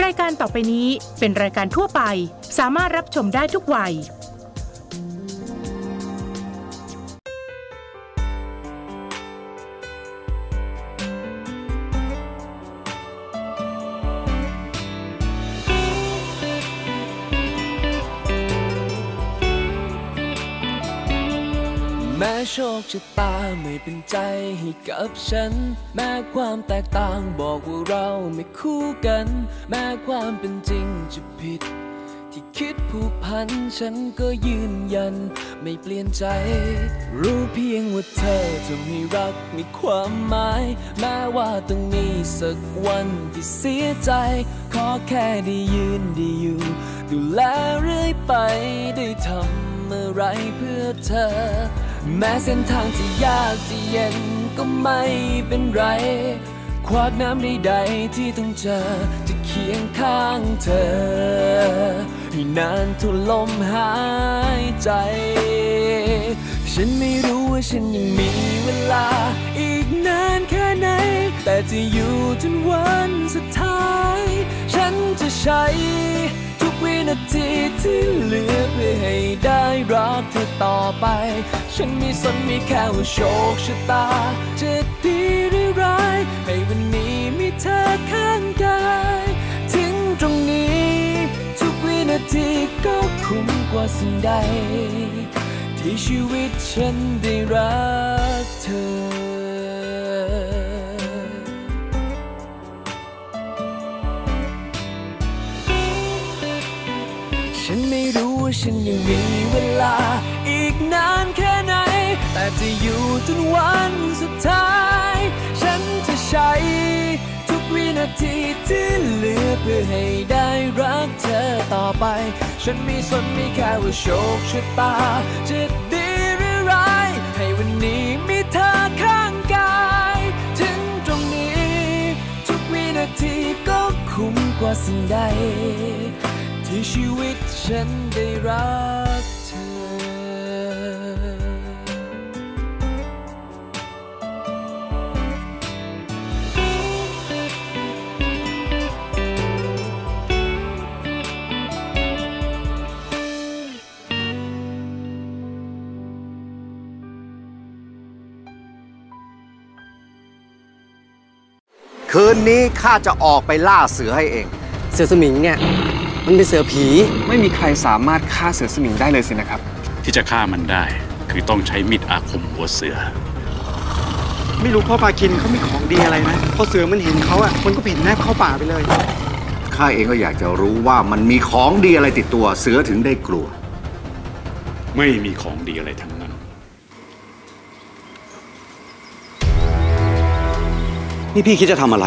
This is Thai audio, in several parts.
ายการต่อไปนี้เป็นรายการทั่วไปสามารถรับชมได้ทุกวัยแม้โชคชะตาไม่เป็นใจให้กับฉันแม้ความแตกต่างบอกว่าเราไม่คู่กันแม้ความเป็นจริงจะผิดที่คิดผูกพันฉันก็ยืนยันไม่เปลี่ยนใจรู้เพียงว่าเธอทำให้รักมีความหมายแม้ว่าต้องมีสักวันที่เสียใจขอแค่ได้ยืนได้อยู่ดูแลเรื่อยไปได้ทำอะไรเพื่อเธอแม้เส้นทางจะยากจะเย็นก็ไม่เป็นไรขวากน้ำใดๆที่ต้องเจอจะเคียงข้างเธอให้นานทุกลมหายใจฉันไม่รู้ว่าฉันยังมีเวลาอีกนานแค่ไหนแต่จะอยู่จนวันสุดท้ายฉันจะใช้ทุกวินาทีที่เหลือเพื่อให้ได้รักเธอต่อไปฉันไม่สนมีแค่ว่าโชคชะตาจะดีหรือร้ายให้วันนี้มีเธอข้างกายถึงตรงนี้ทุกวินาทีก็คุ้มกว่าสิ่งใดที่ชีวิตฉันได้รักเธอฉันไม่รู้ว่าฉันยังมีเวลาอีกนานแค่ไหนแต่จะอยู่จนวันสุดท้ายฉันจะใช้ทุกวินาทีที่เหลือเพื่อให้ได้รักเธอต่อไปฉันไม่สนมีแค่ว่าโชคชะตาจะดีหรือร้ายให้วันนี้มีเธอข้างกายถึงตรงนี้ทุกวินาทีก็คุ้มกว่าสิ่งใดที่ชีวิตฉันได้รักเธอคืนนี้ข้าจะออกไปล่าเสือให้เองเสือสมิงเนี่ยมันเป็นเสือผีไม่มีใครสามารถฆ่าเสือสมิงได้เลยสินะครับที่จะฆ่ามันได้คือต้องใช้มีดอาคมหัวเสือไม่รู้พ่อพาคินเขามีของดีอะไรนะพอเสือมันเห็นเขาอะมันก็เพ่นแนบเข้าป่าไปเลยข้าเองก็อยากจะรู้ว่ามันมีของดีอะไรติดตัวเสือถึงได้กลัวไม่มีของดีอะไรทั้งนั้นนี่พี่คิดจะทำอะไร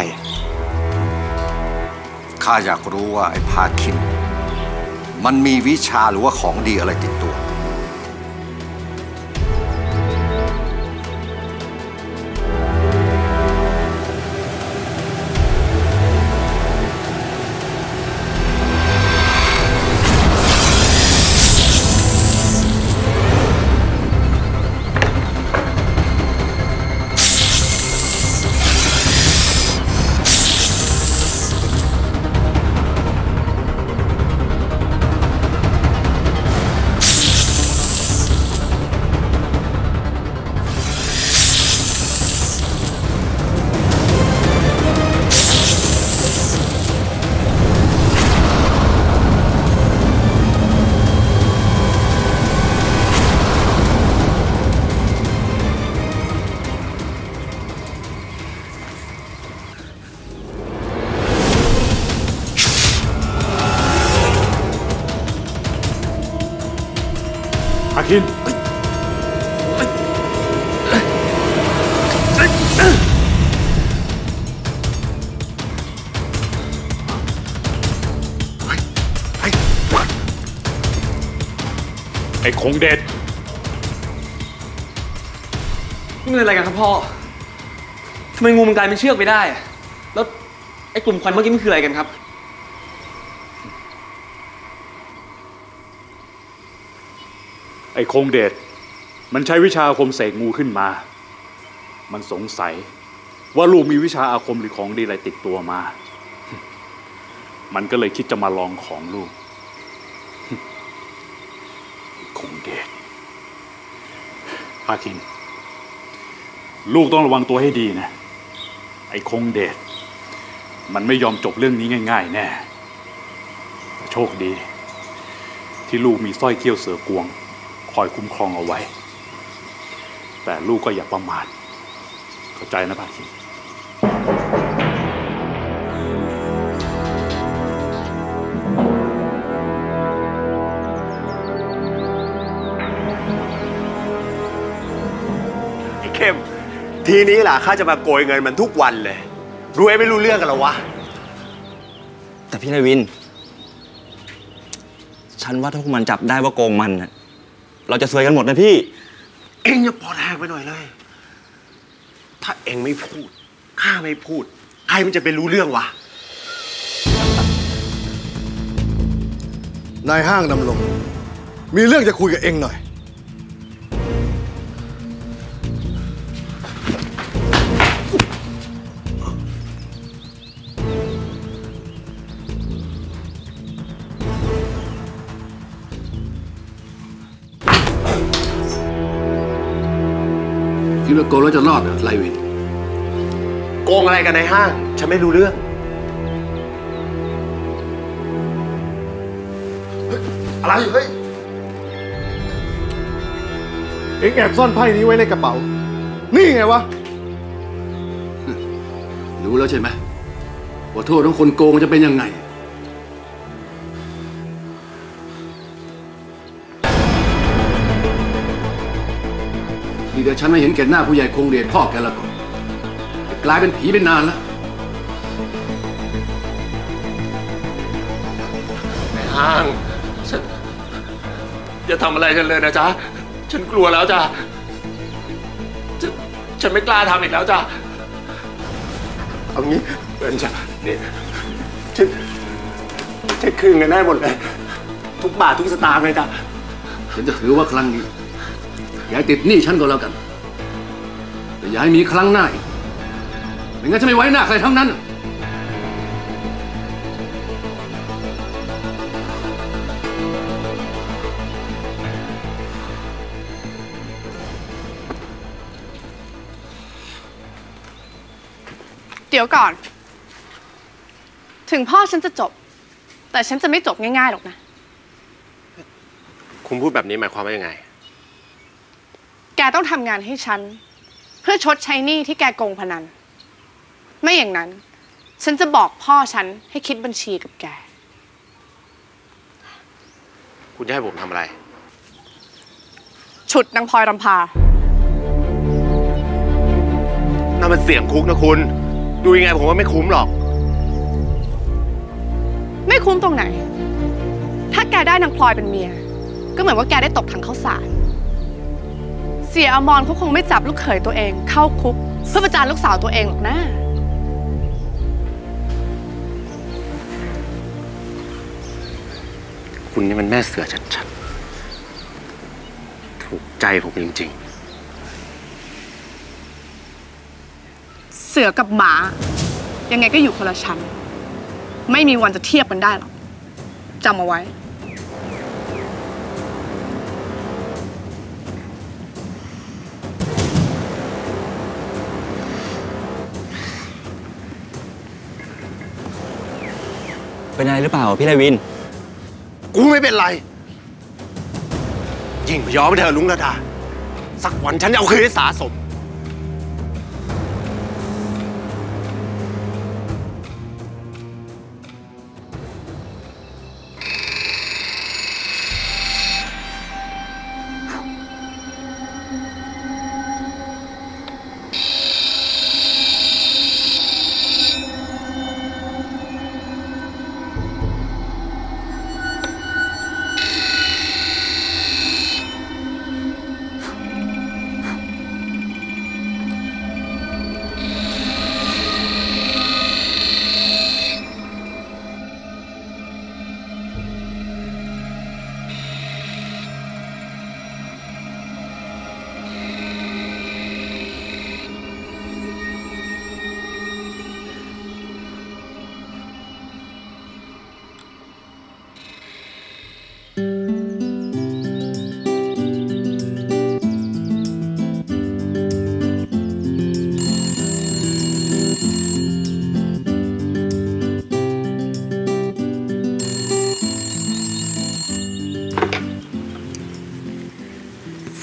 ข้าอยากรู้ว่าไอ้พาคินมันมีวิชาหรือว่าของดีอะไรติดตัวอาคินไอ้คงเด็ดนี่มันอะไรกันครับพ่อทำไมงูมันกลายเป็นเชือกไปได้แล้วไอ้กลุ่มควันเมื่อกี้มันคืออะไรกันครับไอ้คงเดชมันใช้วิชาอาคมเสกงูขึ้นมามันสงสัยว่าลูกมีวิชาอาคมหรือของดีอะไรติดตัวมามันก็เลยคิดจะมาลองของลูกคงเดชภาคินลูกต้องระวังตัวให้ดีนะไอ้คงเดชมันไม่ยอมจบเรื่องนี้ง่ายๆแน่โชคดีที่ลูกมีสร้อยเกี้ยวเสือกวงคอยคุ้มครองเอาไว้แต่ลูกก็อย่าประมาทเข้าใจนะภาคินเข้มทีนี้ล่ะข้าจะมาโกยเงินมันทุกวันเลยรวยไม่รู้เรื่องกันหรอวะแต่พี่นายวินฉันว่าถ้าพวกมันจับได้ว่าโกงมันน่ะเราจะซวยกันหมดนะพี่เอ็งอย่าปอดแหกไปหน่อยเลยถ้าเอ็งไม่พูดข้าไม่พูดใครมันจะไปรู้เรื่องวะนายห้างดำรงมีเรื่องจะคุยกับเอ็งหน่อยคิดว่าโกงแล้วจะรอดเหรอไลวินโกงอะไรกันในห้างฉันไม่รู้เรื่องอะไรเฮ้ยเอ็งแอบซ่อนไพ่นี้ไว้ในกระเป๋านี่ไงวะรู้แล้วใช่ไหมว่าโทษของคนโกงจะเป็นยังไงทีเดียวฉันไม่เห็นแก่หน้าผู้ใหญ่คงเดชพ่อแกละก่อนกลายเป็นผีเป็นนานแล้วในห้างฉันอย่าทำอะไรฉันเลยนะจ๊ะฉันกลัวแล้วจ้ะฉันไม่กล้าทำอีกแล้วจ้ะเอางี้เป็นจ้ะนี่ฉันคืนเงินได้หมดเลยทุกบาททุกสตางค์เลยจ้ะฉันจะถือว่าครั้งนี้อย่าติดหนี้ฉันก็แล้วกันแต่อย่าให้มีครั้งหน้าอีกไม่งั้นจะไม่ไว้หน้าใครทั้งนั้นเดี๋ยวก่อนถึงพ่อฉันจะจบแต่ฉันจะไม่จบง่ายๆหรอกนะคุณพูดแบบนี้หมายความว่ายังไงแกต้องทำงานให้ฉันเพื่อชดใช้หนี้ที่แกโกงพนันไม่อย่างนั้นฉันจะบอกพ่อฉันให้คิดบัญชีกับแกคุณจะให้ผมทำอะไรฉุดนางพลอยรำพานั่นมันเสี่ยงคุกนะคุณดูยังไงผมว่าไม่คุ้มหรอกไม่คุ้มตรงไหนถ้าแกได้นางพลอยเป็นเมียก็เหมือนว่าแกได้ตกถังข้าวสารเสียอมรเขาคงไม่จับลูกเขยตัวเองเข้าคุกเพื่อประจานลูกสาวตัวเองหรอกนะคุณนี่มันแม่เสือชัดๆถูกใจผมจริงๆเสือกับหมายังไงก็อยู่คนละชั้นไม่มีวันจะเทียบกันได้หรอกจำเอาไว้เป็นอะไรหรือเปล่าพี่ไลวินกูไม่เป็นไรยิ่งยอมไปเถอะลุงระดาสักวันฉันจะเอาคืนให้สาสม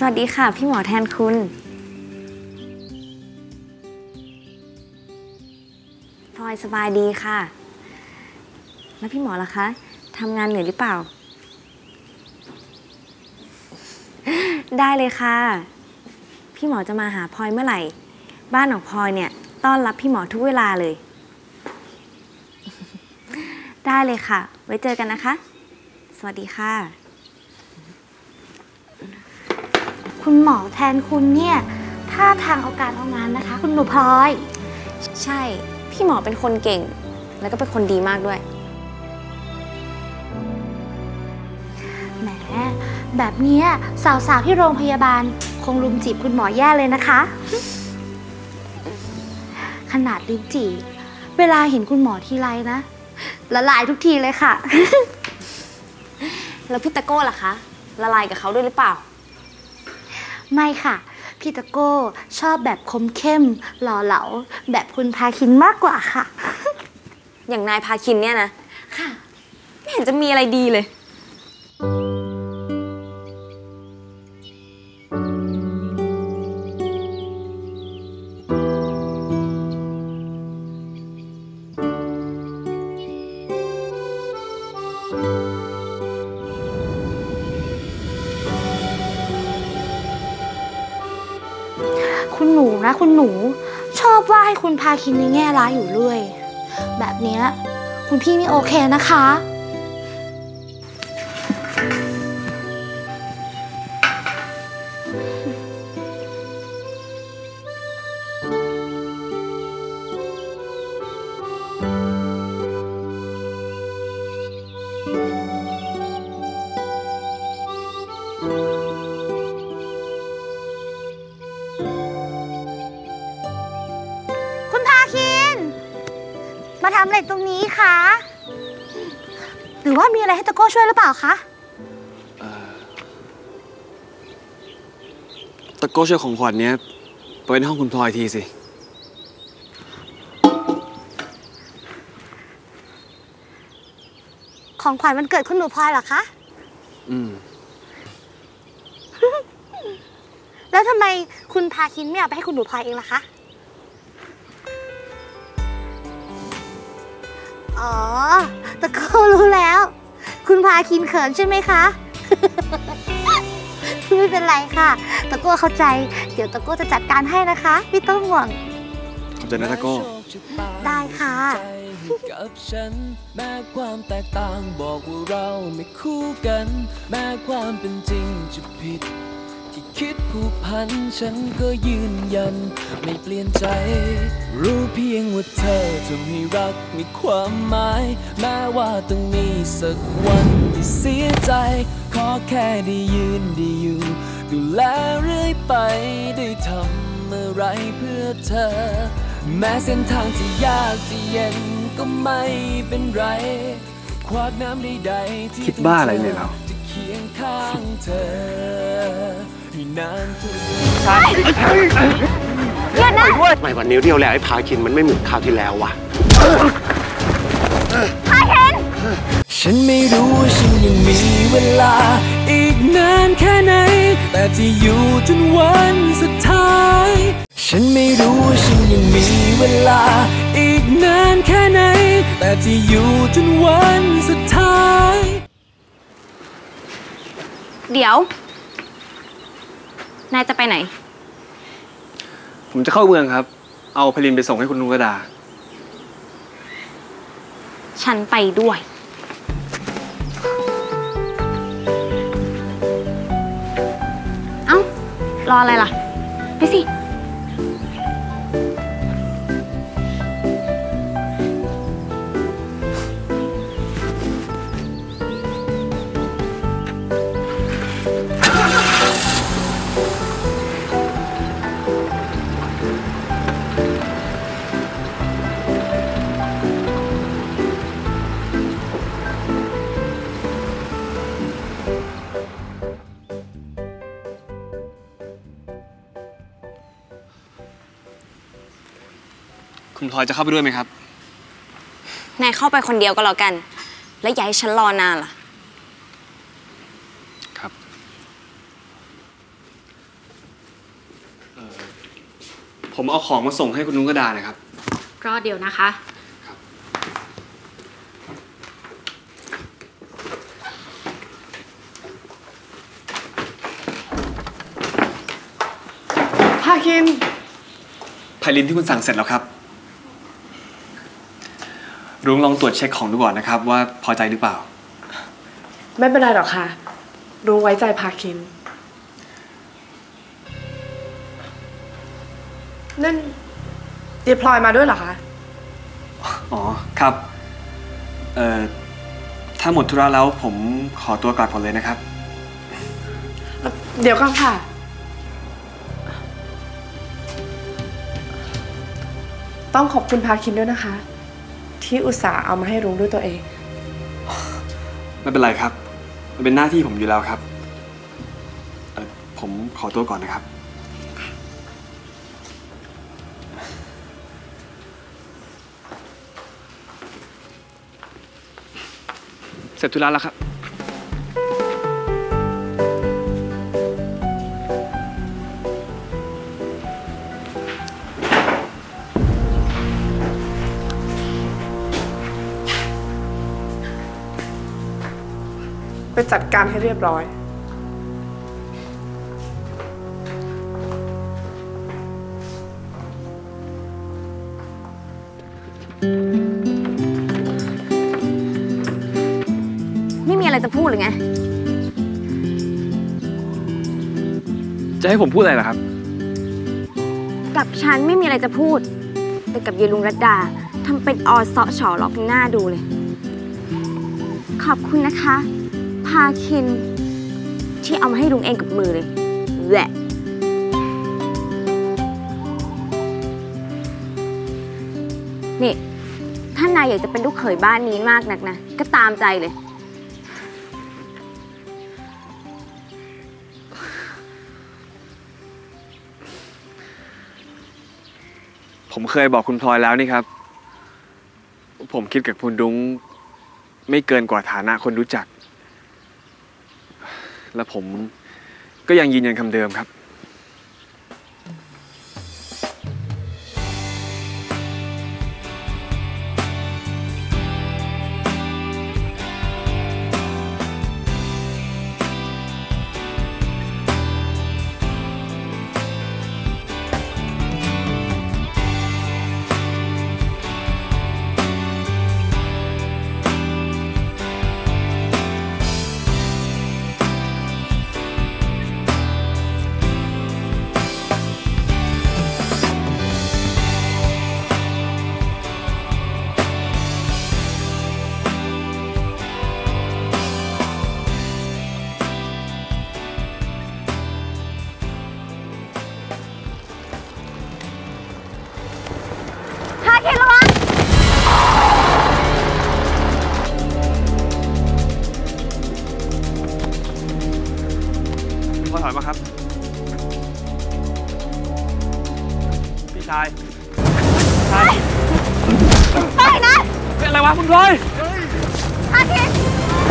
วัสดีค่ะพี่หมอแทนคุณพลอยสบายดีค่ะแล้วพี่หมอล่ะคะทำงานเหนื่อยหรือเปล่าได้เลยค่ะพี่หมอจะมาหาพลอยเมื่อไหร่บ้านของพลอยเนี่ยต้อนรับพี่หมอทุกเวลาเลยได้เลยค่ะไว้เจอกันนะคะสวัสดีค่ะคุณหมอแทนคุณเนี่ยท่าทางเอาการเอางานนะคะคุณหนูพลอยใช่พี่หมอเป็นคนเก่งแล้วก็เป็นคนดีมากด้วยแหมแบบนี้สาวๆที่โรงพยาบาลคงลุมจีบคุณหมอแย่เลยนะคะขนาดลิ้นจี่เวลาเห็นคุณหมอทีไรนะละลายทุกทีเลยค่ะแล้วพี่ตะโก้ล่ะคะละลายกับเขาด้วยหรือเปล่าไม่ค่ะพี่ตะโก้ชอบแบบคมเข้มหล่อเหลาแบบคุณพาคินมากกว่าค่ะอย่างนายพาคินเนี่ยนะค่ะไม่เห็นจะมีอะไรดีเลยคุณหนูนะคุณหนูชอบว่าให้คุณพาคินในแง่ร้ายอยู่เรื่อยแบบนี้คุณพี่ไม่โอเคนะคะมาทำอะไรตรงนี้คะหรือว่ามีอะไรให้ตะโก้ช่วยหรือเปล่าคะตะโก้ช่วยของขวัญเนี้ยไปในห้องคุณพลอยทีสิของขวัญวันเกิดคุณหนูพลอยเหรอคะแล้วทำไมคุณพาคินไม่เอาไปให้คุณหนูพลอยเองล่ะคะอ๋อตะโก้รู้แล้วคุณพาคินเขินใช่ไหมคะไม่เป็นไรค่ะตะโก้เข้าใจเดี๋ยวตะโก้จะจัดการให้นะคะไม่ต้องห่วงขอบใจนะตะโก้ได้ค่ะกับฉันแม้ความแตกต่างบอกว่าเราไม่คู่กันแม้ความเป็นจริงจะผิดที่คิดผูกพันฉันก็ยืนยันไม่เปลี่ยนใจรู้เพียงว่าเธอจะมีรักมีความหมายแม้ว่าต้องมีสักวันที่เสียใจขอแค่ได้ยืนได้อยู่ดูแลเรื่อยไปได้ทำอะไรเพื่อเธอแม้เส้นทางจะยากจะเย็นก็ไม่เป็นไรควักน้ำใดๆที่คิดบ้าอะไรเนี่ยเราจะเคียงข้างเธอให้นานทุกหยุดนะไม่วันนี้เรียวแล้วไอ้พาคินมันไม่เหมือนคราวที่แล้วว่ะพาคินฉันไม่รู้ว่าฉันยังมีเวลาอีกนานแค่ไหนแต่จะอยู่จนวันสุดท้ายฉันไม่รู้ว่าฉันยังมีเวลาอีกนานแค่ไหนแต่จะอยู่จนวันสุดท้ายเดี๋ยวนายจะไปไหนผมจะเข้าเมืองครับเอาพลินไปส่งให้คุณลุงกระดาฉันไปด้วยเอ้ารออะไรล่ะไปสิคุณพลอยจะเข้าไปด้วยไหมครับนายเข้าไปคนเดียวก็แล้วกันแล้วอย่าให้ฉันรอนานล่ะครับผมเอาของมาส่งให้คุณนุ้งกระดานะครับรอเดี๋ยวนะคะพาคินไพลินที่คุณสั่งเสร็จแล้วครับรุ้งลองตรวจเช็คของดูก่อนนะครับว่าพอใจหรือเปล่าไม่เป็นไรหรอกค่ะรุ้งไว้ใจพาคินนั่นเดียพลอยมาด้วยเหรอคะอ๋อครับถ้าหมดธุระแล้วผมขอตัวกลับก่อนเลยนะครับเดี๋ยวก่อนค่ะต้องขอบคุณพาคินด้วยนะคะที่อุตส่าห์เอามาให้รุ้งด้วยตัวเองไม่เป็นไรครับมันเป็นหน้าที่ผมอยู่แล้วครับผมขอตัวก่อนนะครับเสร็จธุระแล้วครับไปจัดการให้เรียบร้อยไม่มีอะไรจะพูดหรือไงจะให้ผมพูดอะไรล่ะครับกับฉันไม่มีอะไรจะพูดแต่กับยายลุงรัตดาทำเป็นอสฉหลอกหน้าดูเลยขอบคุณนะคะพาคินที่เอามาให้ลุงเองกับมือเลยแหละนี่ถ้านายอยากจะเป็นลูกเขยบ้านนี้มากนักนะก็ตามใจเลยผมเคยบอกคุณพลอยแล้วนี่ครับผมคิดกับคุณดุ้งไม่เกินกว่าฐานะคนรู้จักและผมก็ยังยืนยันคำเดิมครับถอยมาครับพี่ชายไปนะเป็นอะไรวะคุณพลอยอาทิตย์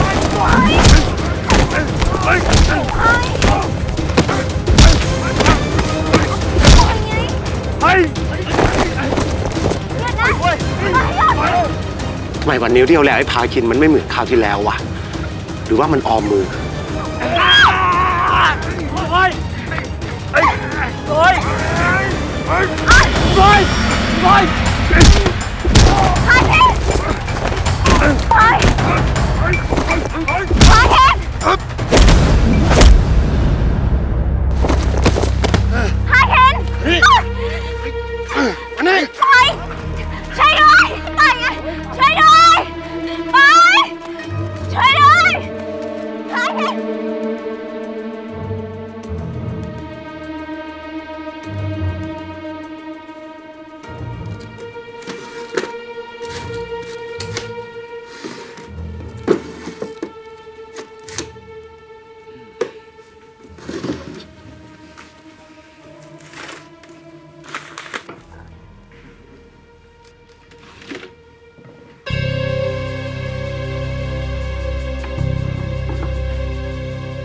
ทำไมวันนี้เรียวแล้วไอ้พาคินมันไม่เหมือนคราวที่แล้ววะหรือว่ามันออมมือ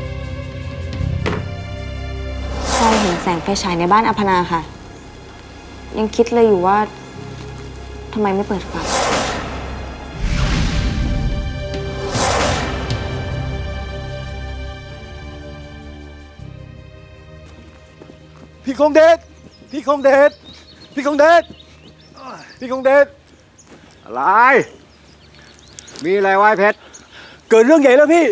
เห็นแสงไฟฉายในบ้านอัพนาค่ะยังคิดเลยอยู่ว่าทำไมไม่เปิดไฟพี่คงเดชพี่คงเดชพี่คงเดชพี่คงเดชอะไรมีอะไรวะเพชรเกิดเรื่องใหญ่แล้วพี่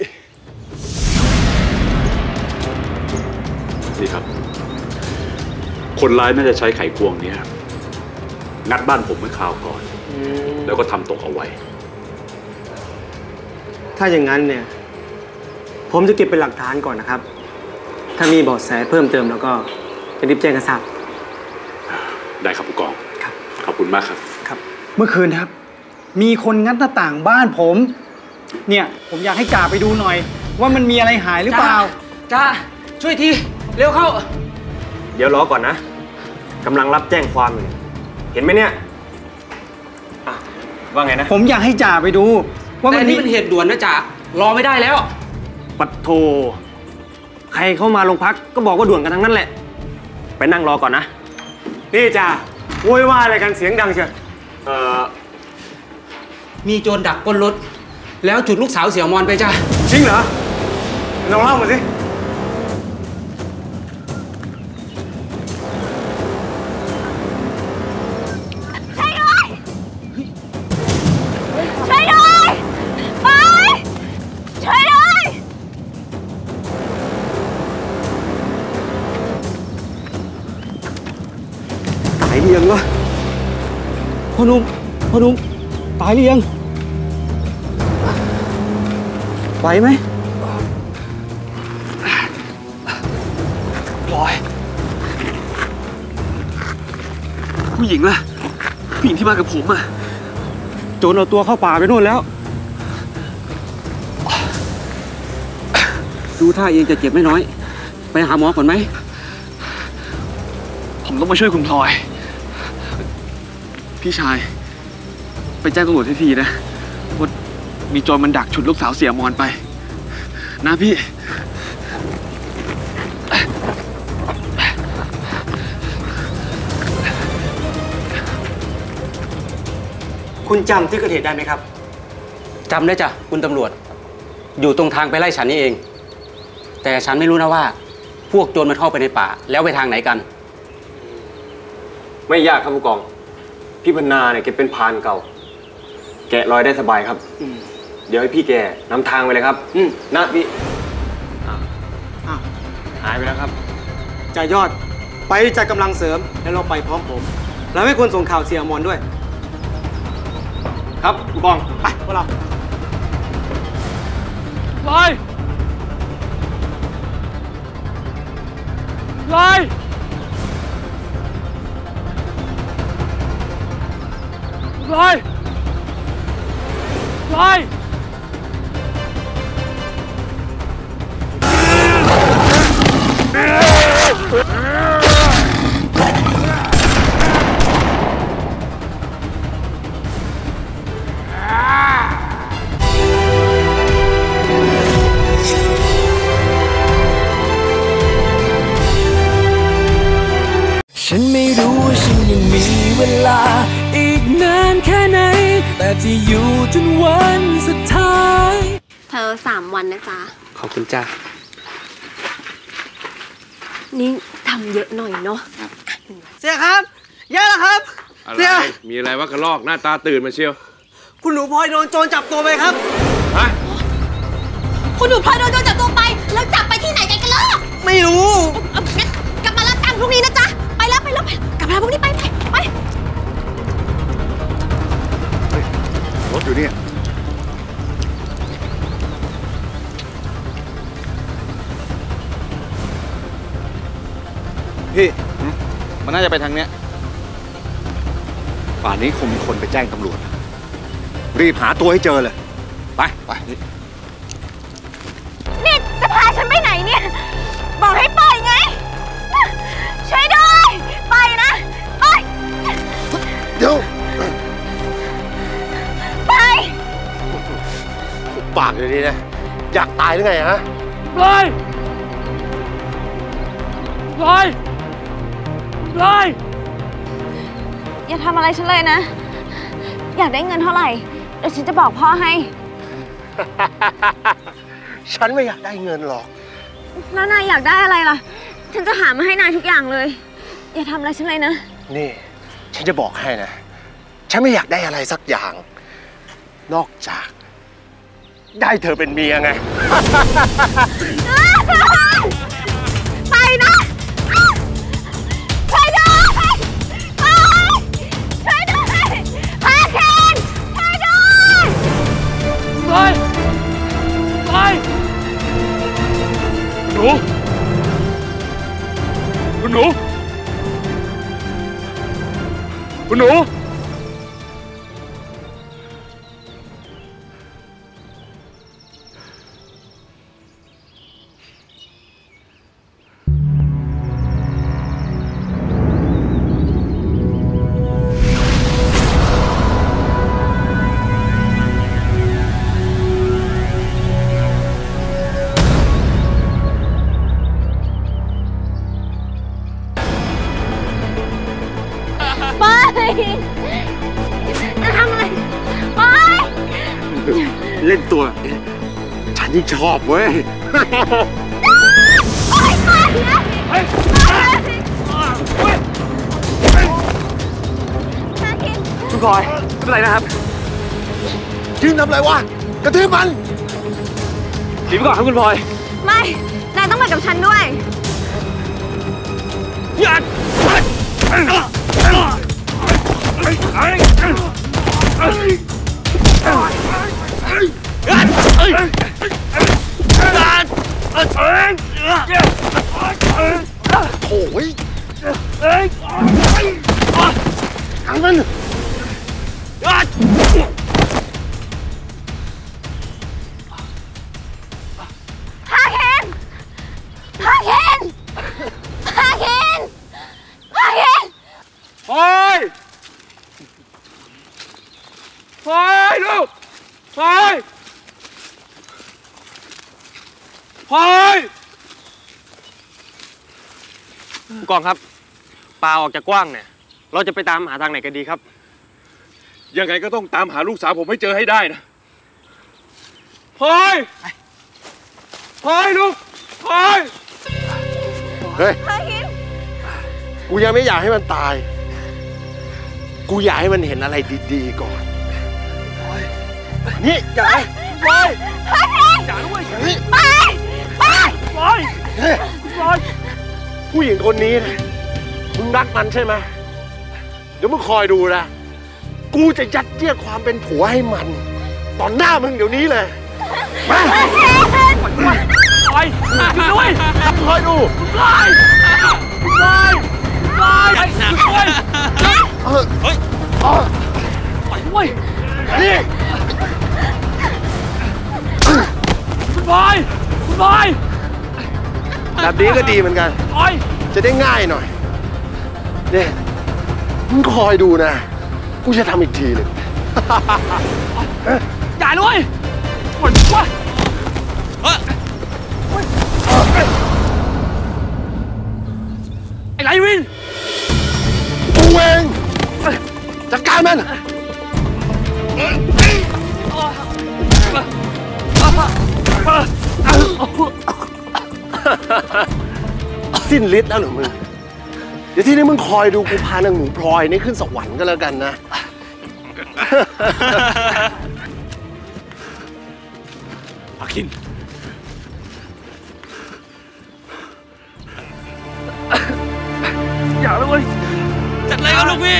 นี่ครับคนร้ายน่าจะใช้ไขควงนี้งัดบ้านผมเมื่อคราวก่อนแล้วก็ทำตกเอาไว้ถ้าอย่างนั้นเนี่ยผมจะเก็บเป็นหลักฐานก่อนนะครับถ้ามีเบาะแสเพิ่มเติมแล้วก็จะรีบแจ้งกระซับได้ครับผู้กองครับขอบคุณมากครับครับเมื่อคืนครับมีคนงัดหน้าต่างบ้านผมเนี่ยผมอยากให้จ่าไปดูหน่อยว่ามันมีอะไรหายหรือเปล่าจ่าช่วยทีเร็วเข้าเดี๋ยวรอก่อนนะกำลังรับแจ้งความอยู่เห็นไหมเนี่ยว่าไงนะผมอยากให้จ่าไปดูว่าแต่นี่เป็นเหตุด่วนนะจ่ารอไม่ได้แล้วปัดโทใครเข้ามาโรงพักก็บอกว่าด่วนกันทั้งนั้นแหละไปนั่งรอก่อนนะนี่จ่าโวยวายอะไรกันเสียงดังเชียวมีโจรดักปล้นรถแล้วจุดลูกสาวเสี่ยวมอนไปจ้าจริงเหรอลองเล่ามาสิช่วยด้วยไปช่วยด้วยตายหรือยังวะพ่อหนุ่มตายหรือยังไหวไหมพลอยผู้หญิงล่ะผู้หญิงที่มากับผมอะโจรเอาตัวเข้าป่าไปนู่นแล้วดูท่าเองจะเจ็บไม่น้อยไปหาหมอก่อนไหมผมต้องมาช่วยคุณพลอยพี่ชายไปแจ้งตำรวจทีนะว่ามีโจรมันดักฉุดลูกสาวเสี่ยมอนไปนะพี่คุณจำที่เกิดเหตุได้ไหมครับจำได้จ้ะคุณตำรวจอยู่ตรงทางไปไล่ฉันนี่เองแต่ฉันไม่รู้นะว่าพวกโจรมันเข้าไปในป่าแล้วไปทางไหนกันไม่ยากครับผู้กองพี่พนาเนี่ยแกเป็นพรานเก่าแกะรอยได้สบายครับเดี๋ยวให้พี่แกนำทางไปเลยครับนะพี่หายไปแล้วครับจ่ายอดไปจัดกำลังเสริมแล้วเราไปพร้อมผมแล้วให้คนส่งข่าวเสียอมรด้วยครับผู้กองไปพวกเราลอยลอยลอยลอยฉันไม่รู้ว่าฉันยังมีเวลาอีกนานแค่ไหนแต่จะอยู่จนวันสุดท้ายเธอ3 วันนะจ๊ะขอบคุณจ้านี่ทำเยอะหน่อยเนาะเสียครับเยอะแล้วครับอะไรมีอะไรวะกระลอกหน้าตาตื่นมาเชียวคุณหนูพลอยโดนโจรจับตัวไปครับฮะคุณหนูพลอยโดนโจรจับตัวไปแล้วจับไปที่ไหนกันล่ะไม่รู้งั้นกลับมารับตังค์พรุ่งนี้นะจ๊ะไปแล้วกลับมาพรุ่งนี้ไปรถอยู่นี่พี่มันน่าจะไปทางเนี้ยป่านนี้คงมีคนไปแจ้งตำรวจรีบหาตัวให้เจอเลยไปนี่จะพาฉันไปไหนเนี่ยบอกให้ปล่อยไงช่วยด้วยไปนะไปเดี๋ยวไปปากอยู่ดีนะอยากตายหรือไงฮะลอยลอยลอยอย่าทำอะไรฉันเลยนะ อยากได้เงินเท่าไหร่เดี๋ยวฉันจะบอกพ่อให้ฉันไม่อยากได้เงินหรอกแล้วนายอยากได้อะไรล่ะฉันจะหามาให้นายทุกอย่างเลยอย่าทำอะไรฉันเลยนะนี่ฉันจะบอกให้นะฉันไม่อยากได้อะไรสักอย่าง นอกจากได้เธอเป็นเมียไงไปนะช่วยด้วยช่วยด้วยพาเคนช่วยด้วยไปหนูคุณหนูคุณหนูจะทำอะไรไปเล่นตัวฉันยิ่งชอบเว้ยคุณพลอยไม่เป็นไรนะครับยืนทำอะไรวะกระทืบมันหนีไปก่อนครับคุณพลอยไม่นายต้องไปกับฉันด้วยหยุดโถ่ยทางมันพาเคนพาเคนพาเคนพาเคนพลอยพลอยลูกพลอยพลอยผู้กองครับปลาออกจากกว้างเนี่ยเราจะไปตามหาทางไหนกันดีครับยังไงก็ต้องตามหาลูกสาวผมให้เจอให้ได้นะพลอยพลอยลูกพลอยเฮ้ยกูยังไม่อยากให้มันตายกูอยากให้มันเห็นอะไรดีๆก่อนนี่อย่าไปอย่าด้วยไปผู้หญิงคนนี้นะมึงรักมันใช่ไหมเดี๋ยวมึงคอยดูนะกูจะยัดเยียดความเป็นผัวให้มันตอนหน้ามึงเดี๋ยวนี้เลยมาไปด้วยคอยดูไปด้วยนี่คุณบอยแบบนี้ก็ดีเหมือนกันจะได้ง่ายหน่อยเนี่ยมึงคอยดูนะกูจะทำอีกทีเลยอย่าด้วยปวดวะไอ้ไรวินกูเองจัดการมันสิ้นฤทธิ์แล้วเหรอมึงเดี๋ยวที่นี้มึงคอยดูกูพานางหนูพลอยนี่ขึ้นสวรรค์ก็แล้วกันนะอาคินอย่าเลยจัดอะไรกันลูกพี่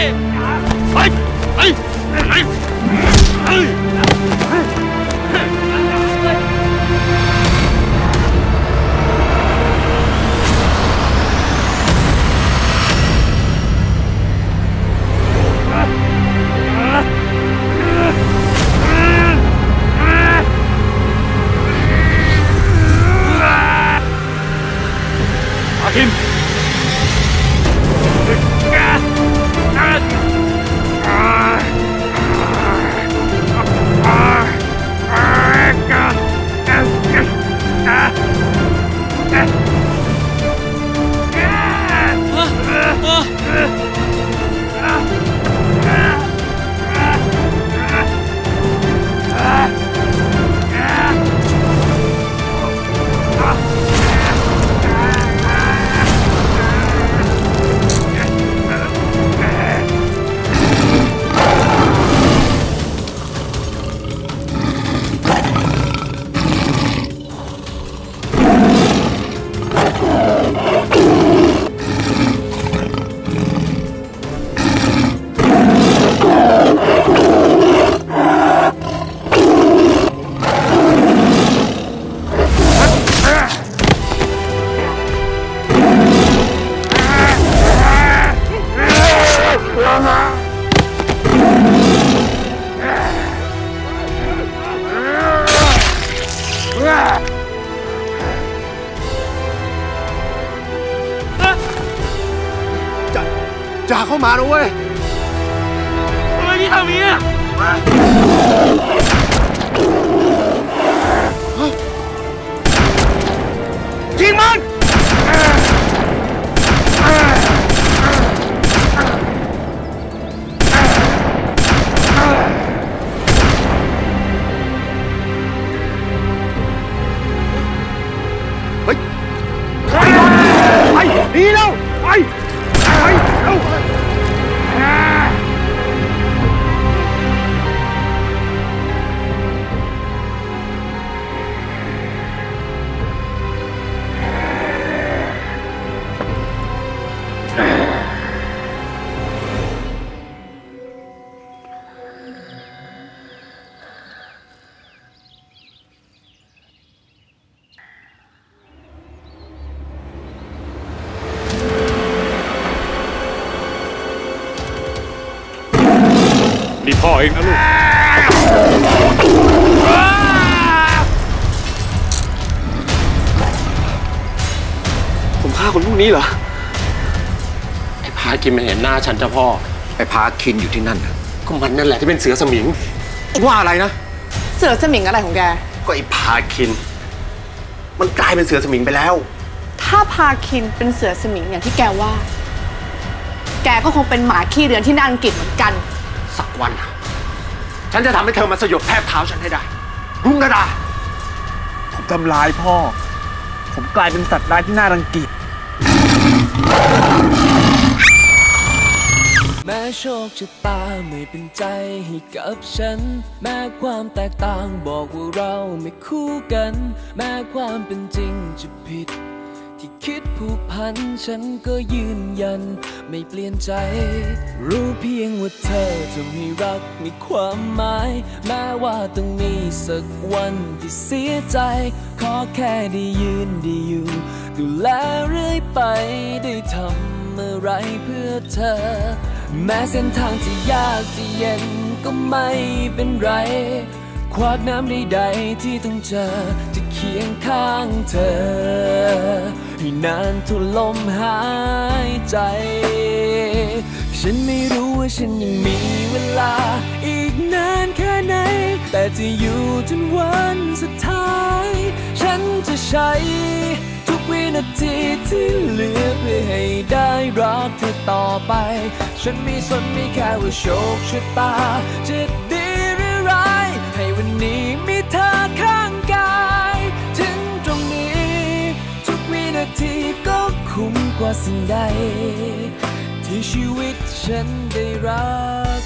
มานะเว้ยทำไมพี่ทำอย่างนี้ยิงมันไปดีแล้วไปเร็วนี่พ่อเองนะลูกผมฆ่าคนพวกนี้เหรอไอ้พาคินมันเห็นหน้าฉันจ้ะพ่อไอ้พาคินอยู่ที่นั่นนะก็มันนั่นแหละที่เป็นเสือสมิงว่าอะไรนะเสือสมิงอะไรของแกก็ไอ้พาคินมันกลายเป็นเสือสมิงไปแล้วถ้าพาคินเป็นเสือสมิงอย่างที่แกว่าแกก็คงเป็นหมาขี้เรือนที่น่ารังเกียจเหมือนกันสักวันฉันจะทำให้เธอมาสยบแทบเท้าฉันให้ได้รุ่งระดาผมทำร้ายพ่อผมกลายเป็นสัตว์ร้ายที่น่ารังเกียจแม้โชคชะตาไม่เป็นใจให้กับฉันแม้ความแตกต่างบอกว่าเราไม่คู่กันแม้ความเป็นจริงจะผิดที่คิดผูกพันฉันก็ยืนยันไม่เปลี่ยนใจรู้เพียงว่าเธอทำให้รักมีความหมายแม้ว่าต้องมีสักวันที่เสียใจขอแค่ได้ยืนได้อยู่ดูแลเรื่อยไปได้ทำอะไรเพื่อเธอแม้เส้นทางที่ยากที่เย็นก็ไม่เป็นไรควักน้ำใดๆที่ต้องเจอจะเคียงข้างเธอให้นานทุลมหายใจฉันไม่รู้ว่าฉันยังมีเวลาอีกนานแค่ไหนแต่จะอยู่จนวันสุดท้ายฉันจะใช้ทุกวินาทีที่เหลือเพื่อให้ได้รักเธอต่อไปฉันไม่สนไม่แค่ว่าโชคชะตาจะดีหรือร้ายให้วันนี้มีเธอข้างกายถึงตรงนี้ทุกวินาทีก็คุ้มกว่าสิ่งใดที่ชีวิตฉันได้รัก